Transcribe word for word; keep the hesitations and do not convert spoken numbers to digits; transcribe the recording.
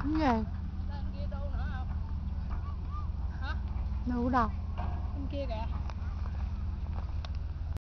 Cái gì? Lên kia đâu nữa không? Hả? Đâu đâu? Bên kia kìa.